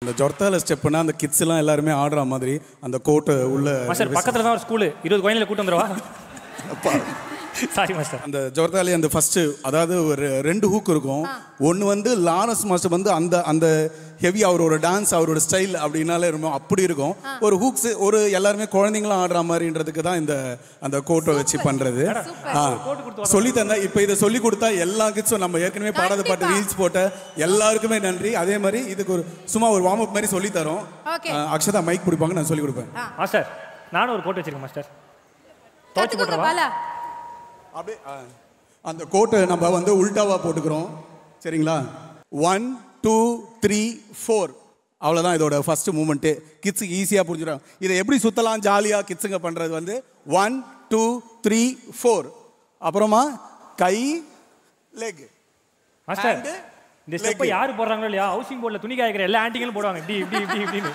அந்த ஜொர்த்தால ஸ்டெப்னா அந்த கிட்ஸ் எல்லாம் எல்லாருமே ஆடுற மாதிரி அந்த கோட்டை உள்ள மாஸ்டர் பக்கத்துல தான் ஒரு ஸ்கூல் 20 கோயில்ல கூட்டி வந்துறவா சாரி மாஸ்டர் அந்த ஜொர்த்தாலே அந்த ஃபர்ஸ்ட் அதாவது ஒரு 2 ஹூக் இருக்கும் ஒன்னு வந்து லாரன்ஸ் மாஸ்டர் வந்து அந்த அந்த ஹெவி அவரோட டான்ஸ் அவரோட ஸ்டைல் அப்படினாலே ரொம்ப அப்படி இருக்கும் ஒரு ஹூக்ஸ் ஒரு எல்லாருமே குழந்தைங்களும் ஆடுற மாதிரின்றதுக்கு தான் இந்த அந்த கோட்டை வச்சு பண்றது சொல்லி தந்தா இப்போ இதை சொல்லி கொடுத்தா எல்லா கிட்ஸும் நம்ம ஏற்கனவே பாடாத பாட்டு ரீல்ஸ் போட்ட எல்லாருக்குமே நன்றி அதே மாதிரி இதுக்கு ஒரு சும்மா ஒரு வார்ம் அப் மாதிரி சொல்லி தரோம் அக்ஷதா மைக் பிடிப்பாங்க நான் சொல்லி கொடுப்பேன் மாஸ்டர் நானும் ஒரு கோட் வச்சிருக்கேன் மாஸ்டர் தோச்சு போடுறவா அப்படியே அந்த கோட்டை நம்ம வந்து உல்டாவா போட்டுக்கிறோம் சரிங்களா 1 2 3 4 அவ்வளோதான் இதோட ஃபர்ஸ்ட் மூமெண்ட்டு கிட்ஸுக்கு ஈஸியாக புரிஞ்சிடும் இதை எப்படி சுற்றலாம் ஜாலியாக கிட்ஸுங்க பண்ணுறது வந்து 1 2 3 4 அப்புறமா கை லெக் மாஸ்டர் இந்த ஸ்டெப்பை யார் போடுறாங்களோ இல்லையா ஹவுசிங் போர்டில் துணி காய்க்கிற எல்லா ஆண்டிங்களும் போடுவாங்க இப்படி இப்படி இப்படி இப்படின்னு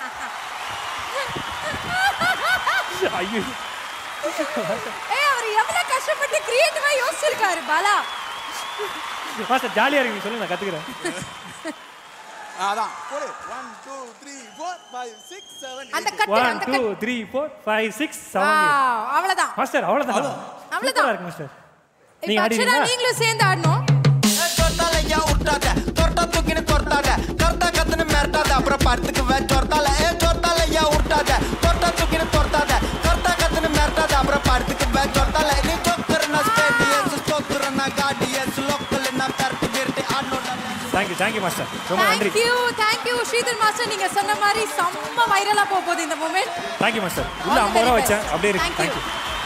ஐயோ எவ்வளவு கஷ்டப்பட்டு கிரியேட்டிவா யோசிச்சிருக்காரு பாலா மாஸ்டர் ஜாலியா இருக்கு சொல்லுங்க நான் கத்துக்கிறேன் அதான் போடு 1 2 3 4 5 6 7 அந்த கட் 1 2 3 4 5 6 7 அவ்வளவுதான் மாஸ்டர் அவ்வளவுதான் இருக்கு மாஸ்டர் நீங்க ஆடுறீங்களா நீங்களும் சேர்ந்து ஆடணும் ஜொர்த்தாலையா உட்டாத தொர்த்தா தூக்கின தொர்த்தாத கர்த்தா கத்துன மெர்ட்டாத அப்புறம் படுத்துக்கு வே ஜொர்த்தால ஜொர்த்தாலையா உட்டாத தொர்த்தா தூக்கின தொர்த்தாத கர்த்தா கத்துன மெர்ட்டாத அப்புறம் படுத்துக்கு வே ஜொர்த்தால நீ ஜொக்கறனா ஸ்டேடியஸ் ஸ்டோக்கறனா கார்டியஸ் லோக்கல்னா பர்த்தி விர்த்தி ஆடணும் Thank you மாஸ்டர் ரொம்ப நன்றி Thank you ஸ்ரீதர் மாஸ்டர் நீங்க சொன்ன மாதிரி செம்ம வைரலா போகுது இந்த மொமெண்ட் Thank you மாஸ்டர் உள்ள 50 ரூபாய் வச்சேன் அப்படியே இருக்கு Thank you